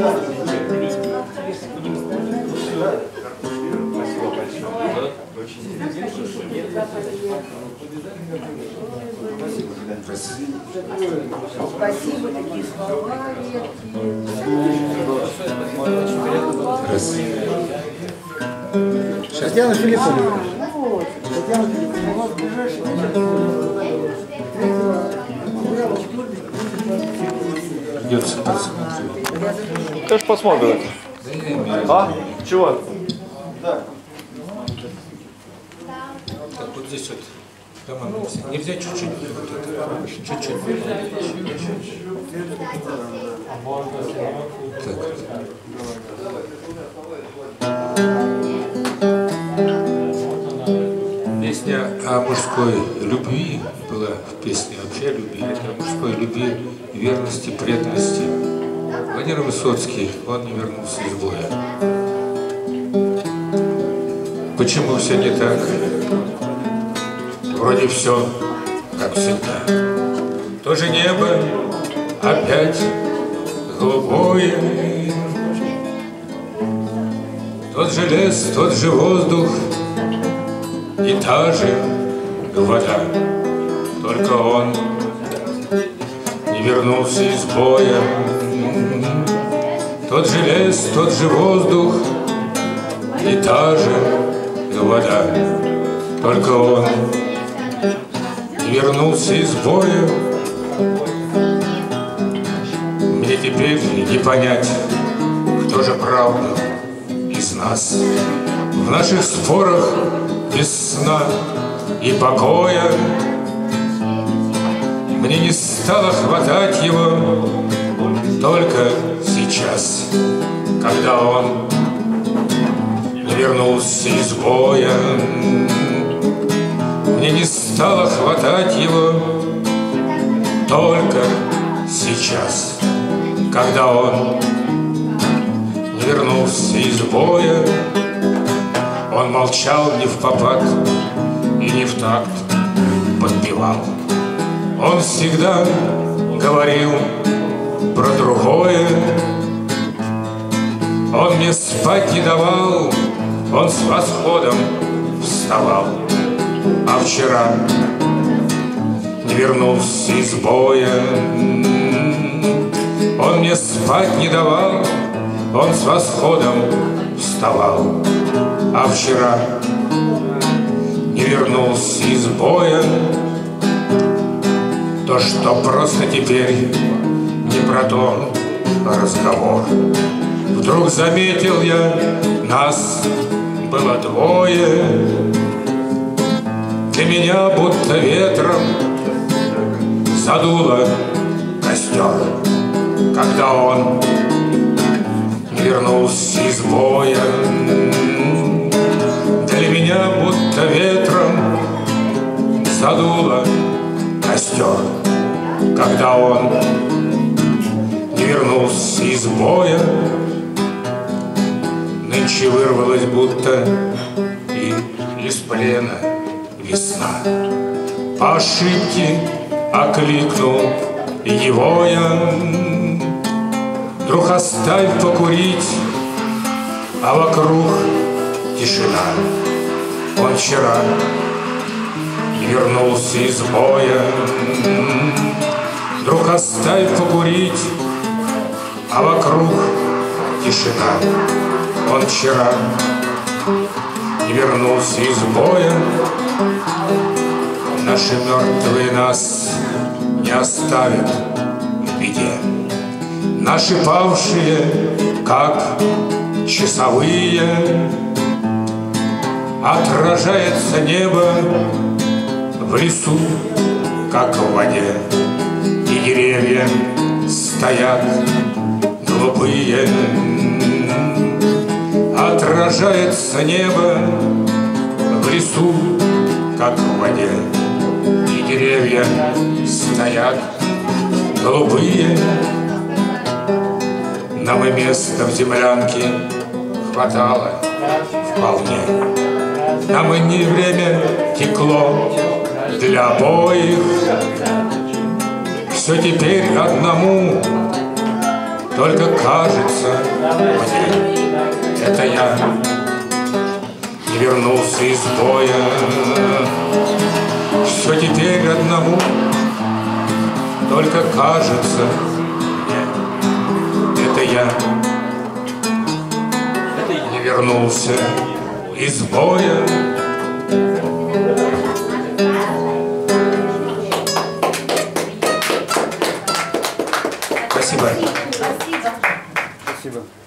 Спасибо, такие слова редкие. Татьяна Филипповна. Татьяна Филипповна, у вас ближайший Придется посмотреть. Конечно, посмотрим. А? Чего? Так, вот здесь вот домовимся. Нельзя чуть-чуть вот это, чуть-чуть. Песня о мужской любви была в песне вообще о любви, это о мужской любви, верности, преданности. Владимир Высоцкий, он не вернулся из боя. Почему все не так? Вроде все, как всегда. То же небо опять голубое, тот же лес, тот же воздух и та же вода. Только он не вернулся из боя. Тот же лес, тот же воздух и та же вода. Только он не вернулся из боя. Мне теперь не понять, кто же правда из нас. В наших спорах без сна и покоя мне не стало хватать его только сейчас, когда он не вернулся из боя. Мне не стало хватать его только сейчас, когда он не вернулся из боя. Он молчал не впопад и не в такт подпевал. Он всегда говорил про другое. Он мне спать не давал, он с восходом вставал. А вчера не вернулся из боя. Он мне спать не давал, он с восходом вставал. А вчера не вернулся из боя. То, что просто теперь не про то разговор. Вдруг заметил я, нас было двое. Для меня будто ветром задуло костер, когда он не вернулся из боя. Для меня будто ветром задуло костер, когда он не вернулся из боя. Нынче вырвалась будто и из плена весна. По ошибке окликнул его я. Друг, оставь покурить, а вокруг тишина. Он вчера не вернулся из боя. Друг, оставь покурить, а вокруг тишина. Он вчера не вернулся из боя. Наши мертвые нас не оставят в беде. Наши павшие, как часовые, отражается небо в лесу, как в воде. И деревья стоят голубые. Отражается небо в лесу, как в воде. И деревья стоят голубые. Нам и места в землянке хватало вполне. Нам и не время текло для обоих. Все теперь одному Только кажется мне, это я не вернулся из боя. Все теперь одному, только кажется мне, это я не вернулся из боя. Спасибо. Спасибо.